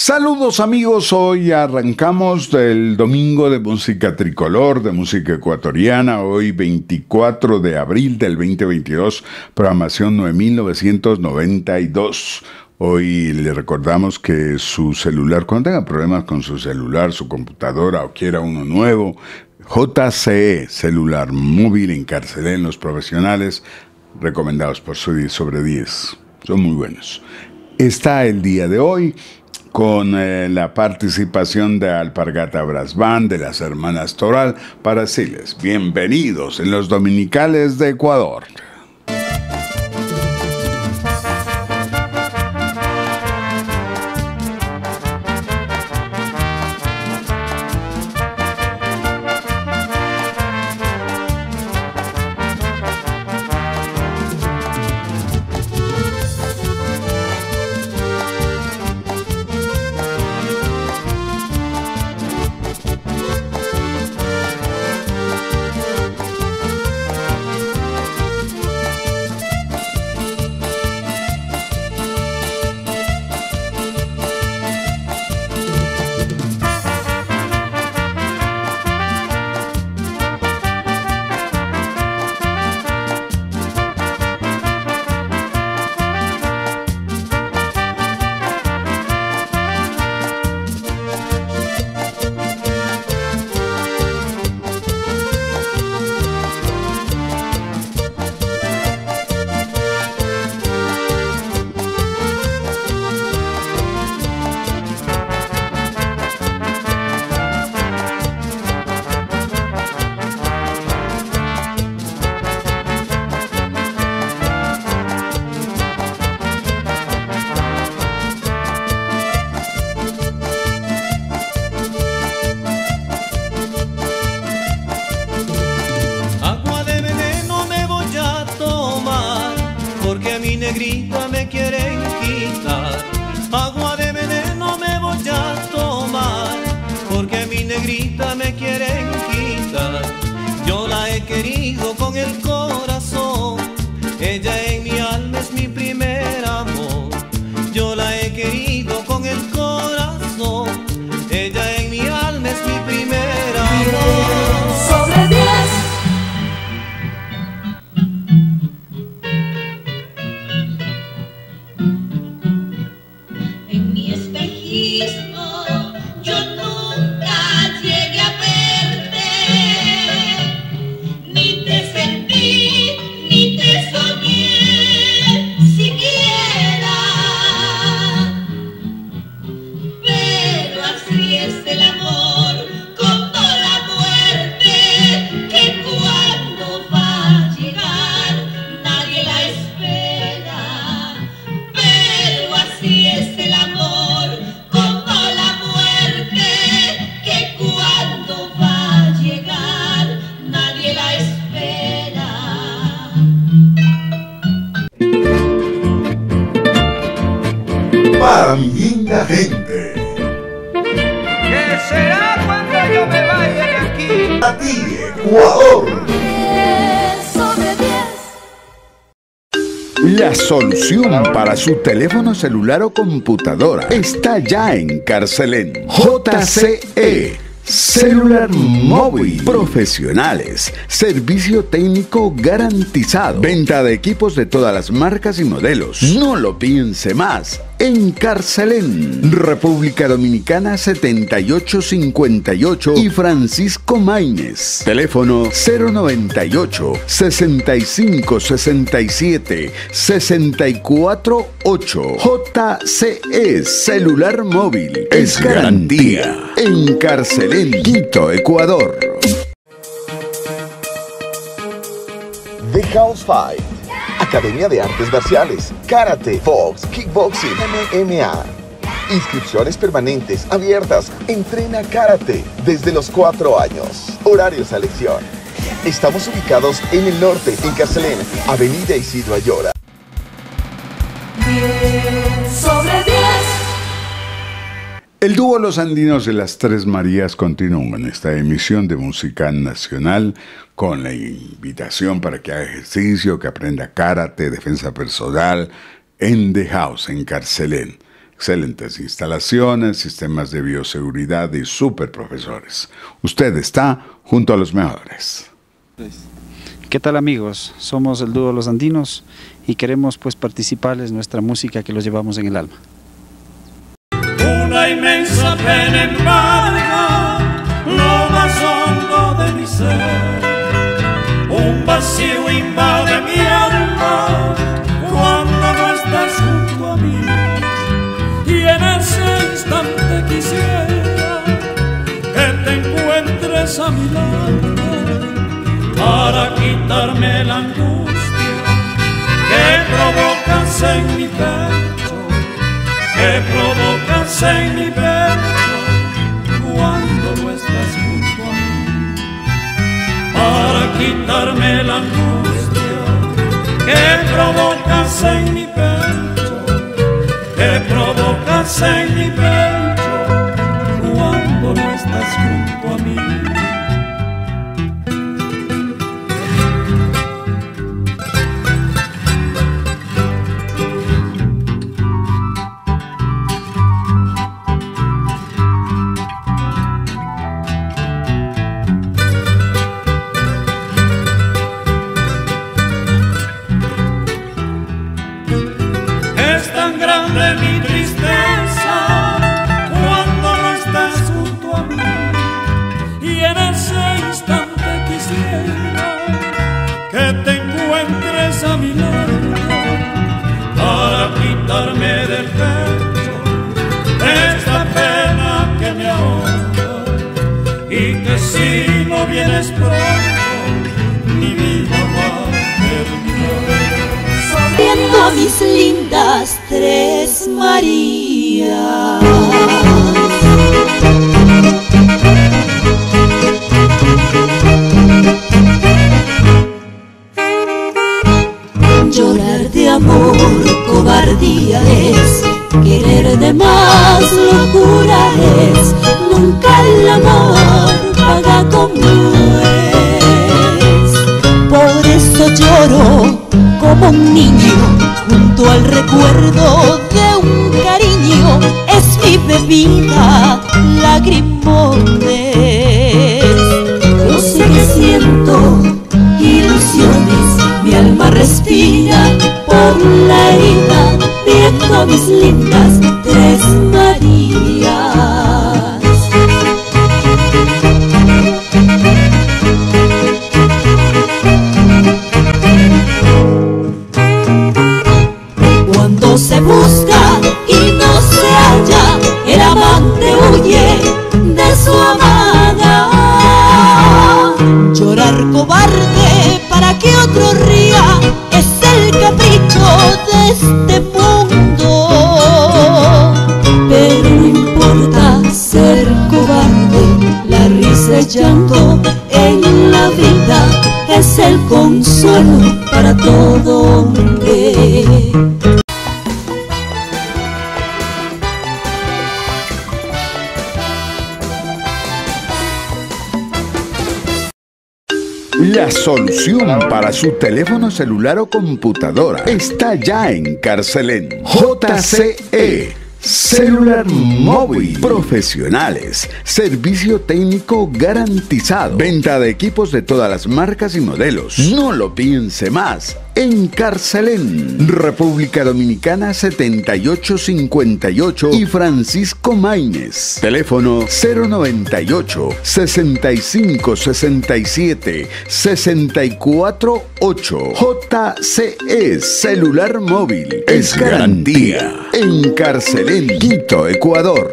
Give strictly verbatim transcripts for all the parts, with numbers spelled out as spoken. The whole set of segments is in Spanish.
Saludos amigos, hoy arrancamos del domingo de música tricolor, de música ecuatoriana, hoy veinticuatro de abril del veinte veintidós, programación nueve mil novecientos noventa y dos. Hoy le recordamos que su celular, cuando tenga problemas con su celular, su computadora o quiera uno nuevo, J C E, celular móvil en Carcelén, los profesionales recomendados por su diez sobre diez, son muy buenos. Está el día de hoy con eh, la participación de Alpargata Brass Band, de las Hermanas Toral, para decirles bienvenidos en los Dominicales de Ecuador. Negrita me quieren quitar, agua de veneno me voy a tomar, porque a mi negrita me quieren quitar. Yo la he querido con el corazón, ella en mi alma es mi primer amor. Yo la he querido con el corazón, ella en mi alma es mi primer amor. Sobre diez. Para mi linda gente, ¿qué será cuando yo me vaya de aquí? a ti, Ecuador. Sobre diez. La solución para su teléfono celular o computadora está ya en Carcelén. J C E, celular móvil, profesionales, servicio técnico garantizado, venta de equipos de todas las marcas y modelos. No lo piense más. En Carcelén, República Dominicana setenta y ocho cincuenta y ocho y Francisco Maínez. Teléfono cero noventa y ocho, sesenta y cinco, sesenta y siete, sesenta y cuatro ocho. J C E, celular móvil, es garantía. En Carcelén, Quito, Ecuador. The House Fight, Academia de Artes Marciales, Karate, Box, Kickboxing, M M A. Inscripciones permanentes, abiertas. Entrena Karate desde los cuatro años. Horario selección. Estamos ubicados en el norte, en Carcelén, Avenida Isidro Ayora. diez sobre diez. El dúo Los Andinos de las Tres Marías continúa en esta emisión de Música Nacional con la invitación para que haga ejercicio, que aprenda karate, defensa personal, en The House, en Carcelén. excelentes instalaciones, sistemas de bioseguridad y super profesores. Usted está junto a los mejores. ¿Qué tal, amigos? Somos el dúo Los Andinos y queremos pues participarles nuestra música que los llevamos en el alma. Una inmensa pena embarga lo más hondo de mi ser. Un vacío invade mi alma cuando no estás junto a mí. Y en ese instante quisiera que te encuentres a mi lado para quitarme la angustia que provocas en mi pecho, que provocas en mi pecho cuando no estás junto a mí. Para quitarme la angustia que provocas en mi pecho, que provocas en mi pecho cuando no estás junto a mí. Mi tristeza cuando no estás junto a mí, y en ese instante quisiera que te encuentres a mi lado para quitarme del pecho esta pena que me ahoga, y que si no vienes pronto mi vida va a terminar. Viendo a mis lindas Tres Marías, llorar de amor cobardía es, querer de más locura es, nunca el amor paga como es. Por eso lloro como un niño junto al recuerdo de un cariño, es mi bebida, lagrimones. Yo sé que siento ilusiones, mi alma respira por la herida, viendo a mis lindas Tres Marías. Se busca y no se halla, el amante huye de su amada. Llorar cobarde para que otro ría es el capricho de este mundo. Pero no importa ser cobarde, la risa y llanto en la vida es el consuelo para todo hombre. La solución para su teléfono celular o computadora está ya en Carcelén. J C E, Celular Móvil. Profesionales. Servicio técnico garantizado. Venta de equipos de todas las marcas y modelos. No lo piense más. En Carcelén, República Dominicana setenta y ocho cincuenta y ocho y Francisco Maínez. Teléfono cero noventa y ocho, sesenta y cinco, sesenta y siete, sesenta y cuatro ocho. J C E Celular Móvil. Es garantía. En Carcelén, Quito, Ecuador.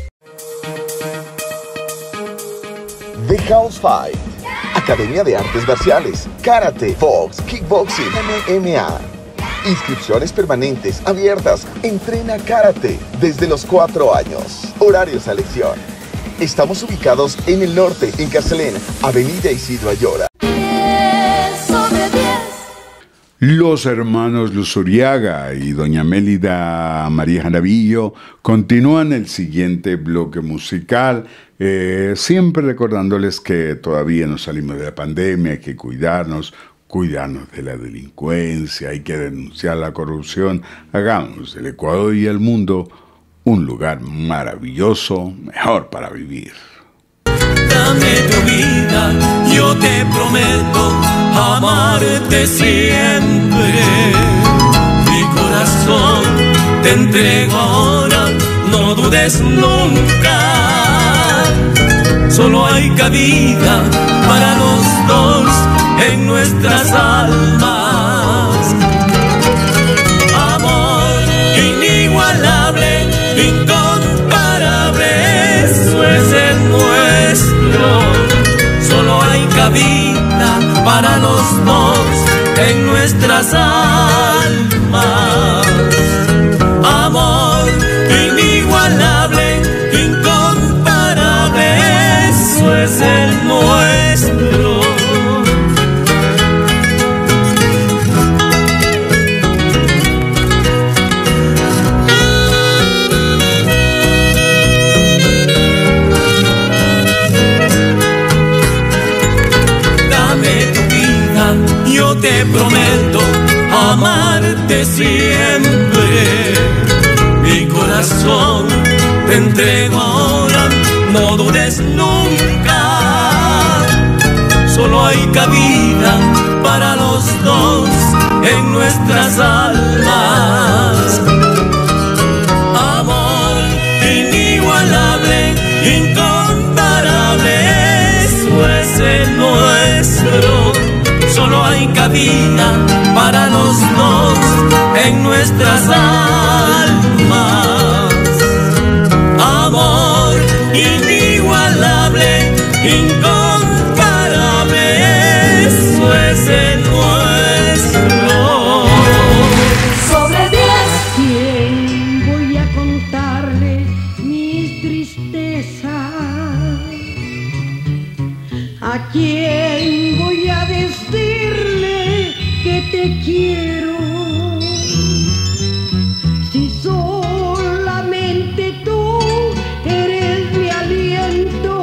The House Fight. Academia de Artes Marciales, Karate, Box, Kickboxing, M M A. Inscripciones permanentes, abiertas. Entrena Karate desde los cuatro años. Horario selección. Estamos ubicados en el norte, en Carcelén, Avenida Isidro Ayora. diez sobre diez. Los hermanos Luzuriaga y doña Mélida María Jaravillo continúan el siguiente bloque musical, eh, siempre recordándoles que todavía no salimos de la pandemia, hay que cuidarnos, cuidarnos de la delincuencia, hay que denunciar la corrupción. Hagamos del Ecuador y el mundo un lugar maravilloso, mejor para vivir. Dame tu vida, yo te prometo amarte siempre. Mi corazón te entrego ahora, no dudes nunca. Solo hay cabida para los dos en nuestras almas. Amor inigualable, incomparable, eso es el nuestro. Solo hay cabida para los dos en nuestras almas. Amor inigualable, incomparable, eso es el nuestro. Yo te prometo amarte siempre. Mi corazón te entrego ahora, no dudes nunca. Solo hay cabida para los dos en nuestras almas. Amor inigualable, incomparable, eso es el nuestro. Solo hay cabida para los dos en nuestras almas. Amor inigualable, incomparable, eso es el nuestro. Sobre diez. ¿Quién voy a contarle mis tristezas? ¿A quién voy a decirle que te quiero? Si solamente tú eres mi aliento,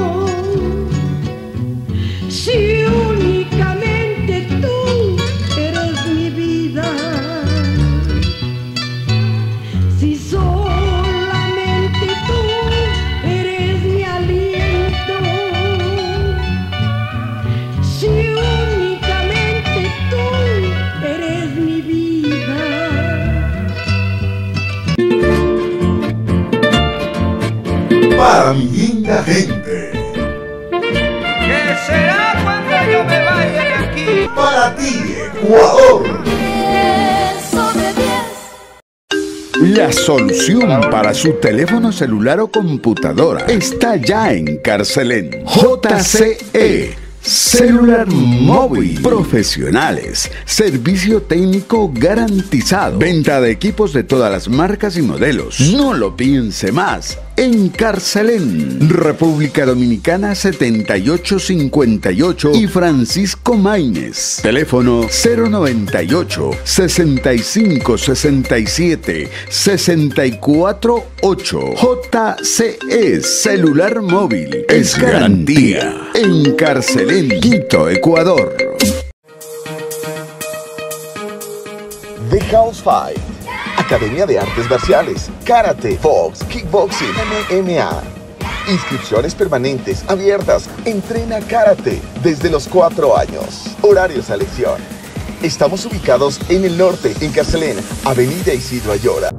si únicamente tú eres mi vida, si solamente tú eres mi aliento, si únicamente tú eres mi vida. Para mi linda gente, ¿Qué será cuando yo me vaya de aquí? para ti, Ecuador. Sobre diez. La solución para su teléfono celular o computadora está ya en Carcelén. J C E, celular móvil, profesionales, servicio técnico garantizado, venta de equipos de todas las marcas y modelos. No lo piense más. En Carcelén, República Dominicana setenta y ocho cincuenta y ocho y Francisco Maínez. Teléfono cero noventa y ocho, sesenta y cinco sesenta y siete, sesenta y cuatro ocho. J C E Celular Móvil es garantía. En Carcelén, Quito, Ecuador. The House Fight, Academia de Artes Marciales, Karate, Box, Kickboxing, M M A. Inscripciones permanentes, abiertas. Entrena Karate desde los cuatro años. Horario selección. Estamos ubicados en el norte, en Carcelén, Avenida Isidro Ayora.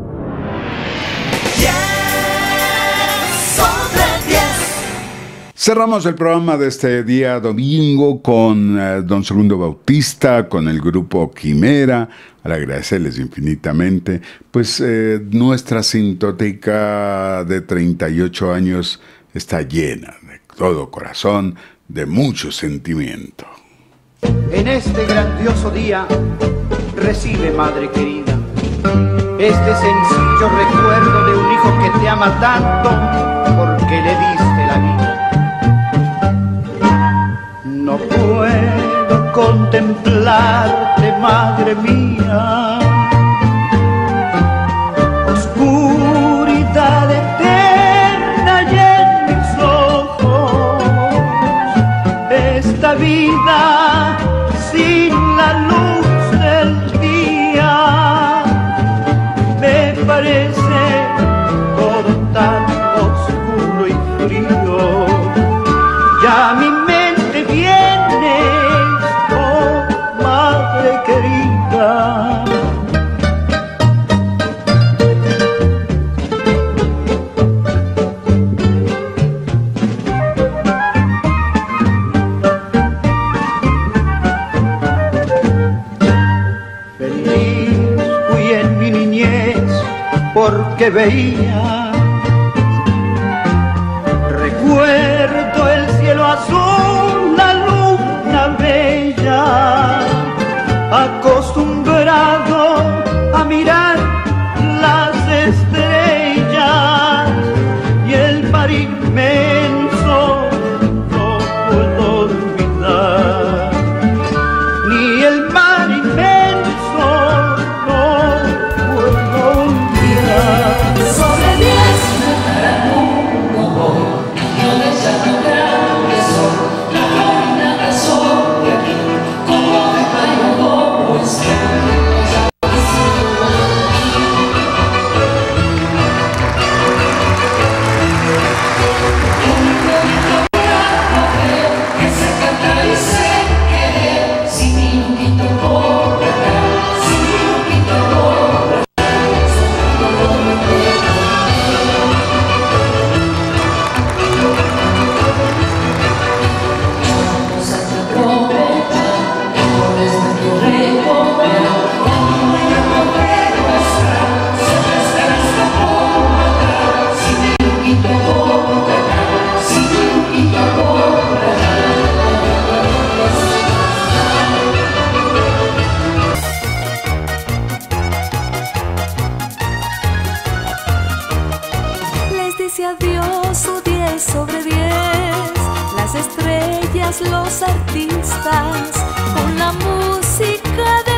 Cerramos el programa de este día domingo con eh, don Segundo Bautista, con el grupo Quimera, al agradecerles infinitamente, pues eh, nuestra sintoteca de treinta y ocho años está llena de todo corazón, de mucho sentimiento. En este grandioso día, recibe, madre querida, este sencillo recuerdo de un hijo que te ama tanto porque le diste la vida. No puedo contemplarte, madre mía, oscuridad eterna y en mis ojos, esta vida sin la luz del día me parece porque veía. Recuerdo el cielo azul, la luna bella, acostumbrado a mirar las estrellas, y el mar inmenso no puedo olvidar, ni el mar inmenso no puedo olvidar. Sobre diez para el mundo, millones ya no grandes son, la reina del sol de aquí, como de mayo como el cielo. Adiós, su diez sobre diez, las estrellas, los artistas, con la música de